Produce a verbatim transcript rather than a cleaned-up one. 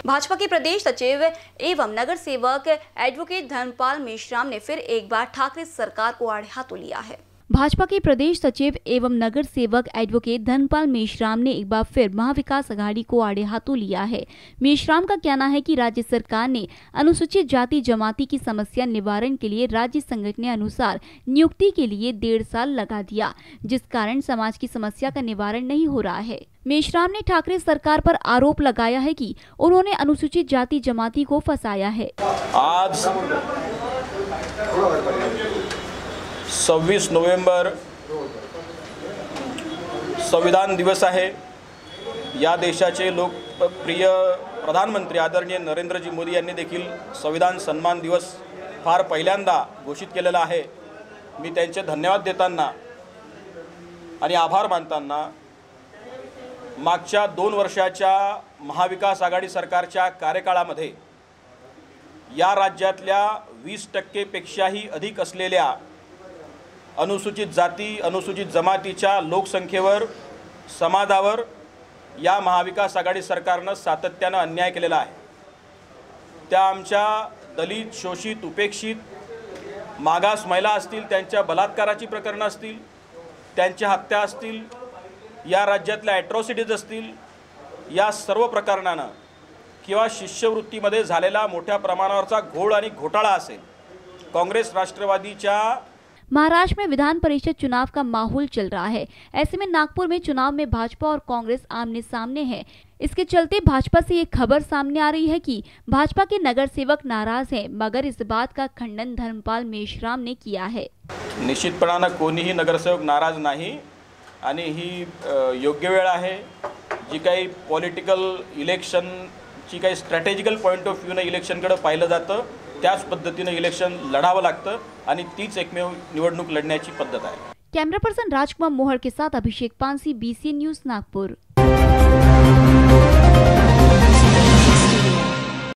भाजपा के प्रदेश सचिव एवं नगर सेवक एडवोकेट धर्मपाल मेश्राम ने फिर एक बार ठाकरे सरकार को आड़े हाथों लिया है। भाजपा के प्रदेश सचिव एवं नगर सेवक एडवोकेट धर्मपाल मेश्राम ने एक बार फिर महाविकास अघाड़ी को आड़े हाथों लिया है। मेश्राम का कहना है कि राज्य सरकार ने अनुसूचित जाति जमाती की समस्या निवारण के लिए राज्य संगठन अनुसार नियुक्ति के लिए डेढ़ साल लगा दिया, जिस कारण समाज की समस्या का निवारण नहीं हो रहा है। मेश्राम ने ठाकरे सरकार पर आरोप लगाया है कि उन्होंने अनुसूचित जाति जमाती को फंसाया है। आज सव्वीस नोव्हेंबर संविधान दिवस आहे। या देशाचे लोकप्रिय प्रधानमंत्री आदरणीय नरेंद्रजी मोदी यांनी देखील संविधान सन्मान दिवस फार पहिल्यांदा घोषित केलेला आहे। मी त्यांचे धन्यवाद देताना आणि आभार मानताना मागच्या दोन वर्षाच्या महाविकास आघाडी सरकारच्या कार्यकाळामध्ये या राज्यातल्या वीस टक्के पेक्षाही अधिक असलेल्या अनुसूचित जाती अनुसूचित जमातीच्या लोकसंख्येवर समाजावर या महाविकास आघाडी सरकारने सातत्याने अन्याय केलेला आहे। त्या आमच्या दलित शोषित उपेक्षित मागास महिला असतील, त्यांच्या बलात्काराची प्रकरण असतील, त्यांच्या हत्या असतील, या राज्यातल्या ॲट्रॉसिटीज असतील, या सर्व प्रकरणांना किंवा शिष्यवृत्तीमध्ये झालेला मोठ्या प्रमाणावरचा घोळ आणि घोटाळा असेल, कांग्रेस राष्ट्रवादीच्या महाराष्ट्र में विधान परिषद चुनाव का माहौल चल रहा है। ऐसे में नागपुर में चुनाव में भाजपा और कांग्रेस आमने सामने है। इसके चलते भाजपा से ये खबर सामने आ रही है कि भाजपा के नगर सेवक नाराज हैं, मगर इस बात का खंडन धर्मपाल मेश्राम ने किया है। निश्चितपणाने कोणीही नगरसेवक नाराज नाही आणि ही योग्य वेळ आहे। जी काही पॉलिटिकल इलेक्शन ची काही स्ट्रॅटेजिकल पॉइंट ऑफ व्ह्यू ने इलेक्शनकडे पाहिलं जातं, त्याच पद्धतीने इलेक्शन लढावं लागतं आणि तीच एकमेव निवडणूक लढण्याची पद्धत आहे। कैमरा पर्सन राजकुमार मोहर के साथ अभिषेक पानसी, बीसीएन न्यूज़ नागपुर।